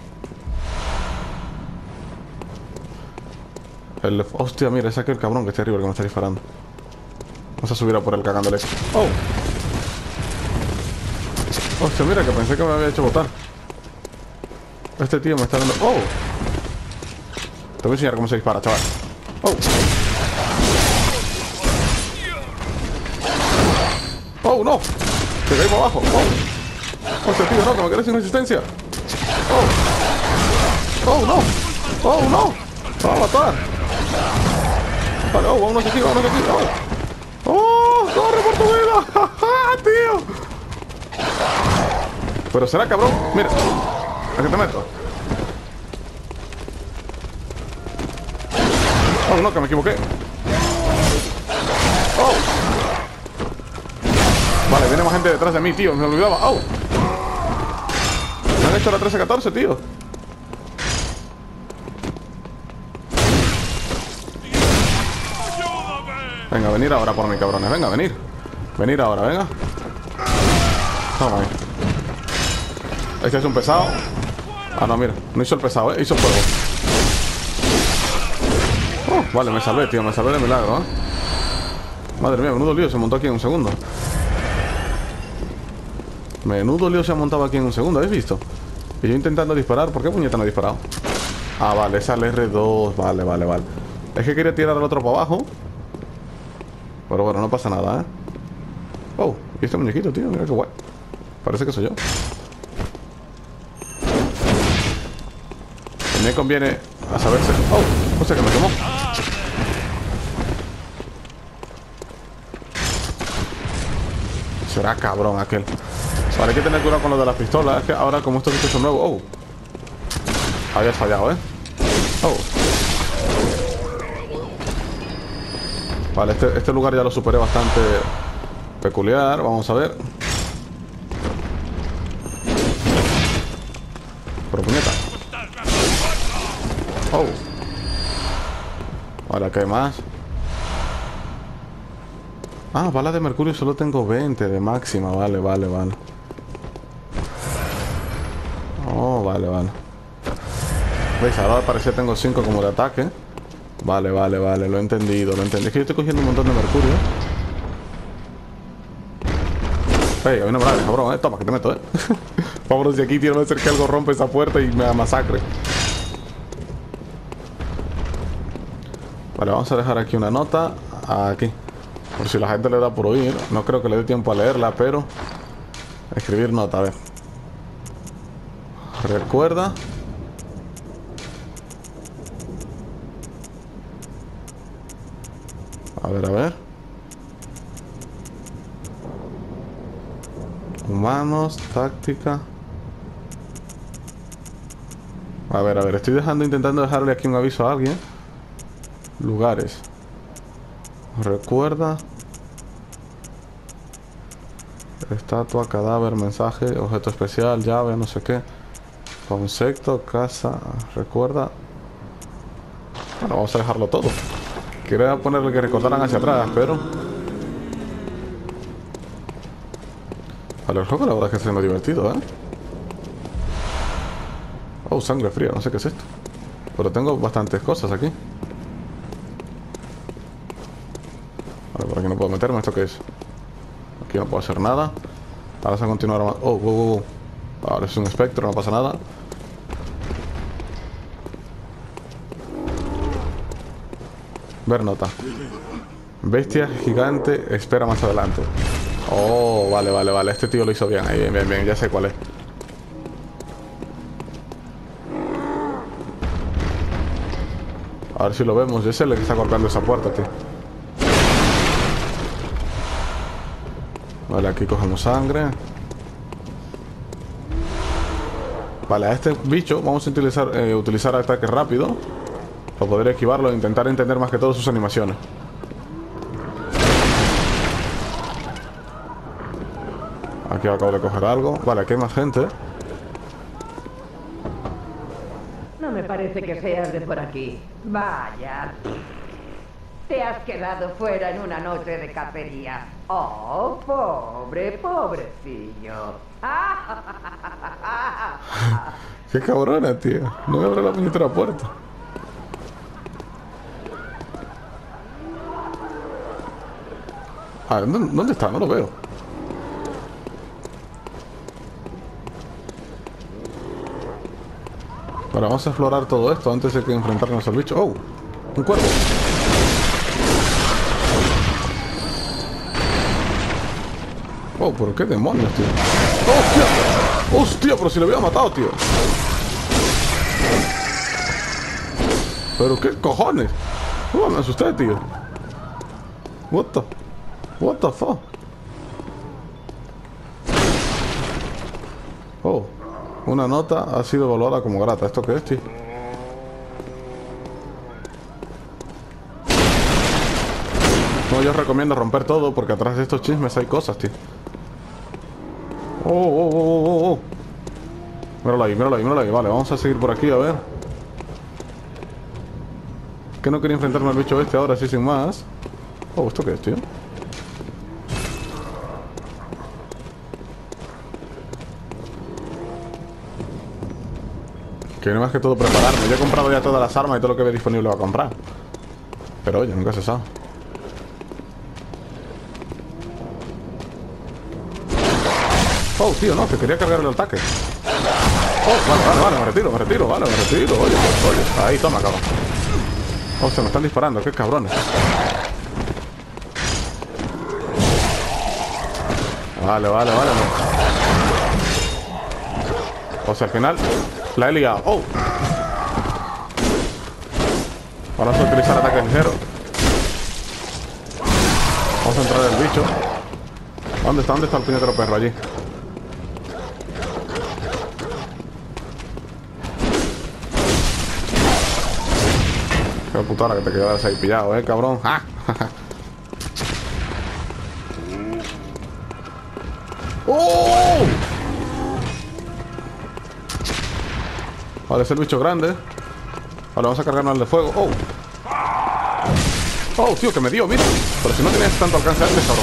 El de... Hostia, mira, es aquel cabrón que está arriba el que me está disparando. Vamos a subir a por él cagándole. Oh. Hostia, mira, que pensé que me había hecho botar. Este tío me está dando... Oh. Te voy a enseñar cómo se dispara, chaval. Oh. Oh, no. Se caí para abajo. Oh. Hostia, tío, no, que me quedé sin resistencia. Oh. Oh, no. Oh, no. Me va a matar. Vale, oh, vámonos aquí, vámonos aquí. Oh. Oh, corre por tu vida. Jaja, tío. Pero será cabrón. Mira. ¿A qué te meto? Oh, no, que me equivoqué. Oh. Vale, viene más gente detrás de mí, tío. Me olvidaba. Oh. Me han hecho la trece catorce, tío. Venga, venir ahora por mí, cabrones. Venga, venir. Venir ahora, venga. Toma ahí. Este es un pesado. Ah, no, mira. No hizo el pesado, eh. Hizo fuego. Oh, vale, me salvé, tío. Me salvé de milagro, ¿eh? Madre mía, menudo lío se montó aquí en un segundo. Menudo lío se ha montado aquí en un segundo, ¿habéis visto? Y yo intentando disparar. ¿Por qué puñeta no he disparado? Ah, vale, esa es el erre dos. Vale, vale, vale. Es que quería tirar al otro para abajo. Pero bueno, no pasa nada, ¿eh? Oh, y este muñequito, tío, mira qué guay. Parece que soy yo. Me conviene a saberse. Oh, o sea que me quemó. Será cabrón aquel. Vale, hay que tener cuidado con lo de las pistolas. Es que ahora, como estos bichos son nuevos. Oh, habías fallado, ¿eh? Oh. Vale, este, este lugar ya lo superé bastante peculiar. Vamos a ver. Pero puñeta. Oh. Vale, acá hay más. Ah, balas de mercurio solo tengo veinte de máxima. Vale, vale, vale. Oh, vale, vale. ¿Veis? Ahora al parecer tengo cinco como de ataque. Vale, vale, vale. Lo he entendido, lo he entendido. Es que yo estoy cogiendo un montón de mercurio. Ey, a mí no me la deja, cabrón, eh. Toma, que te meto, eh. Vámonos de aquí, tío. No hacer que algo rompe esa puerta y me masacre. Vale, vamos a dejar aquí una nota. Aquí. Por si la gente le da por oír. No creo que le dé tiempo a leerla, pero... escribir nota, a ver. Recuerda. A ver, a ver. Humanos, táctica. A ver, a ver. Estoy dejando, intentando dejarle aquí un aviso a alguien. Lugares. Recuerda. Estatua, cadáver, mensaje, objeto especial, llave, no sé qué. Concepto, casa, recuerda. Bueno, vamos a dejarlo todo. Quería ponerle que recordaran hacia atrás, pero... Vale, el juego la verdad es que está siendo divertido, ¿eh? Oh, sangre fría, no sé qué es esto. Pero tengo bastantes cosas aquí. Vale, por aquí no puedo meterme. ¿Esto qué es? Aquí no puedo hacer nada. Ahora se va a continuar más. Oh, wow, wow. Ahora es un espectro, no pasa nada. Ver nota. Bestia gigante espera más adelante. Oh, vale, vale, vale. Este tío lo hizo bien. Ahí, bien, bien, bien. Ya sé cuál es. A ver si lo vemos. Ese es el que está golpeando esa puerta, tío. Vale, aquí cogemos sangre. Vale, a este bicho vamos a utilizar, eh, utilizar ataque rápido para poder esquivarlo e intentar entender más que todo sus animaciones. Aquí acabo de coger algo. Vale, aquí hay más gente. No me parece que seas de por aquí. Vaya. Te has quedado fuera en una noche de cacería. Oh, pobre, pobrecillo. Qué cabrona, tío. No me abre la puñetera puerta. Ah, ¿dónde, ¿dónde está? No lo veo. Vale, vamos a explorar todo esto antes de que enfrentarnos al bicho. ¡Oh! ¡Un cuervo! Oh, pero qué demonios, tío. ¡Hostia! ¡Hostia! Pero si le había matado, tío. Pero qué cojones. Oh, me asusté, tío. What the... What the fuck? Oh. Una nota ha sido evaluada como grata. ¿Esto qué es, tío? No, yo os recomiendo romper todo porque atrás de estos chismes hay cosas, tío. Oh, oh, oh, oh, oh. Míralo ahí, míralo ahí, míralo ahí. Vale, vamos a seguir por aquí, a ver. Que no quería enfrentarme al bicho este ahora, así sin más. Oh, ¿esto qué es, tío? Que no más que todo prepararme. Yo he comprado ya todas las armas y todo lo que ve disponible va a comprar. Pero oye, nunca se sabe. Oh, tío, no, que quería cargar el ataque. Oh, vale, vale, vale, me retiro, me retiro, vale, me retiro. Oye, oye, ahí, toma, cabrón. Oh, se me están disparando, qué cabrones. Vale, vale, vale. O sea, al final la he liado. Oh. Ahora vamos a utilizar ataque ligero. Vamos a entrar el bicho. ¿Dónde está? ¿Dónde está el puñetero perro? Allí. Qué putada que te quedas ahí pillado, eh, cabrón. ¡Ah! ¡Oh! Vale, es el bicho grande. Vale, vamos a cargarnos el de fuego. ¡Oh! ¡Oh, tío, que me dio! Mira. Pero si no tenías tanto alcance antes, cabrón.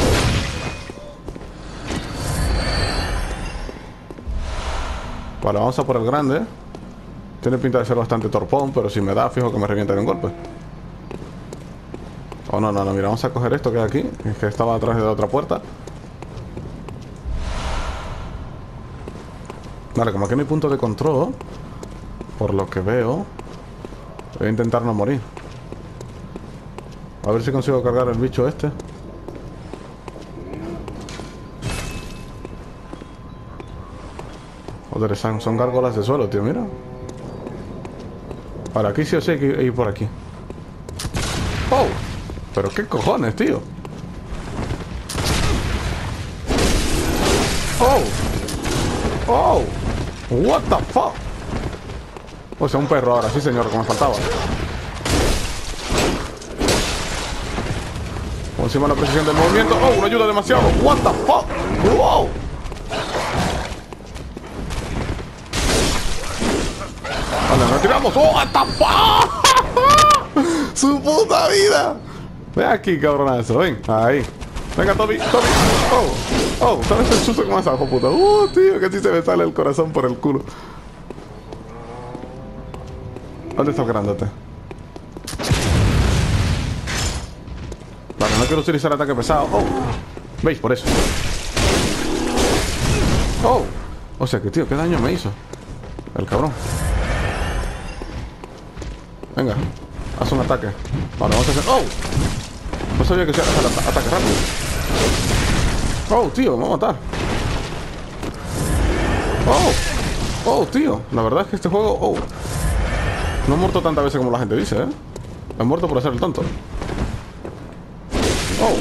Vale, vamos a por el grande. Tiene pinta de ser bastante torpón, pero si me da, fijo que me revienta de un golpe. Oh, no, no, no, mira, vamos a coger esto que hay aquí. Es que estaba atrás de la otra puerta. Vale, como aquí no hay punto de control, por lo que veo, voy a intentar no morir. A ver si consigo cargar el bicho este. Joder, son, son gárgolas de suelo, tío, mira. Vale, aquí sí o sí hay que ir por aquí. ¡Oh! Pero qué cojones, tío. ¡Oh! ¡Oh! What the fuck. O sea, un perro ahora, sí señor, como me faltaba. Por encima de la precisión del movimiento. ¡Oh! No ayuda demasiado. What the fuck. ¡Wow! Vale, nos tiramos. ¡Oh! What the fuck. Su puta vida. Ven aquí, cabronazo. Ven, ahí. Venga, Toby, Toby. Oh, oh, ¿sabes el susto que más abajo, puta? Uh, tío, que sí se me sale el corazón por el culo. ¿Dónde está el grandote? Vale, no quiero utilizar ataque pesado. Oh, ¿veis? Por eso. Oh, o sea que, tío, ¿qué daño me hizo? El cabrón. Venga, haz un ataque. Vale, vamos a hacer... ¡Oh! No sabía que se hace el at ataque rápido. Oh, tío, me va a matar. Oh, oh, tío. La verdad es que este juego... Oh, no he muerto tantas veces como la gente dice, ¿eh? He muerto por hacer el tonto. Oh.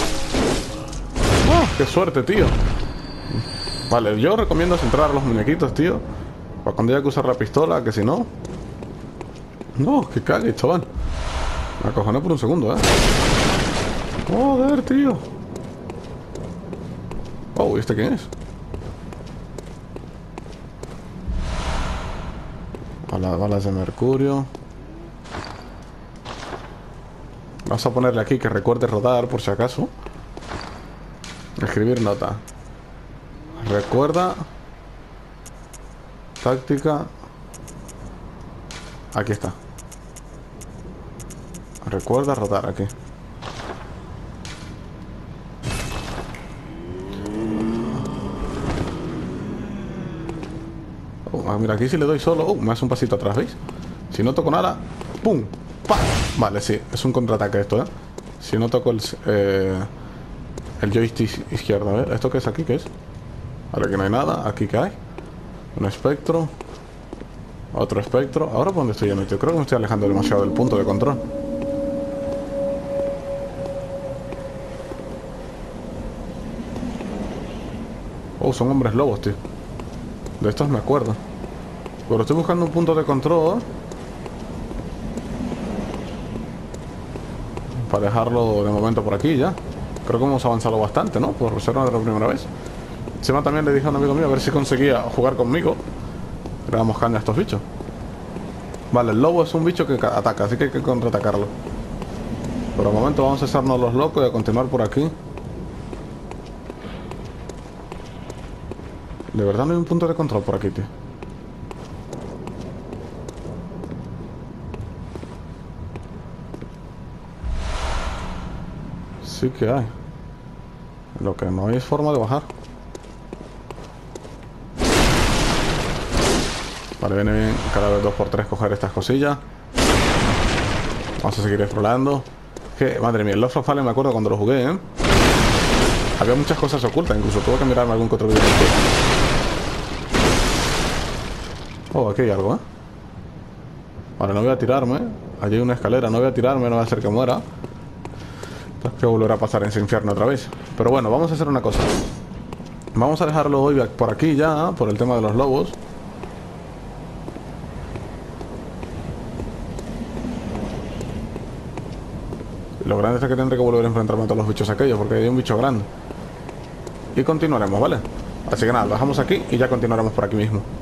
Oh, qué suerte, tío. Vale, yo recomiendo centrar a los muñequitos, tío. Para cuando haya que usar la pistola, que si no... No, que cague, chaval. Me acojoné por un segundo, ¿eh? Joder, tío. Oh, ¿y este quién es? Balas, balas de mercurio. Vamos a ponerle aquí que recuerde rodar, por si acaso. Escribir nota. Recuerda. Táctica. Aquí está. Recuerda rodar aquí. Oh, mira, aquí si le doy solo... Oh, me hace un pasito atrás, ¿veis? Si no toco nada... ¡Pum! ¡Pam! Vale, sí, es un contraataque esto, ¿eh? Si no toco el... Eh, el joystick izquierdo, a ver. ¿Esto qué es aquí? ¿Qué es? Vale, aquí no hay nada. ¿Aquí qué hay? Un espectro. Otro espectro. Ahora, ¿por dónde estoy yendo, tío? Creo que me estoy alejando demasiado del punto de control. Oh, son hombres lobos, tío. De estos me acuerdo. Pero estoy buscando un punto de control para dejarlo de momento por aquí ya. Creo que hemos avanzado bastante, ¿no? Por ser una de la primera vez. Encima también le dije a un amigo mío a ver si conseguía jugar conmigo. Le damos caña a estos bichos. Vale, el lobo es un bicho que ataca, así que hay que contraatacarlo. Por el momento vamos a hacernos los locos y a continuar por aquí. De verdad no hay un punto de control por aquí, tío. Sí que hay. Lo que no hay es forma de bajar. Vale, viene bien cada vez dos por tres coger estas cosillas. Vamos a seguir explorando. Que, madre mía, el Lost of Fallen me acuerdo cuando lo jugué, ¿eh? Había muchas cosas ocultas, incluso tuve que mirarme algún que otro vídeo. Oh, aquí hay algo, ¿eh? Vale, no voy a tirarme. Allí hay una escalera, no voy a tirarme, no va a hacer que muera. Que volverá a pasar en ese infierno otra vez. Pero bueno, vamos a hacer una cosa. Vamos a dejarlo hoy por aquí ya, por el tema de los lobos. Lo grande es que tendré que volver a enfrentarme a todos los bichos aquellos, porque hay un bicho grande. Y continuaremos, ¿vale? Así que nada, lo dejamos aquí y ya continuaremos por aquí mismo.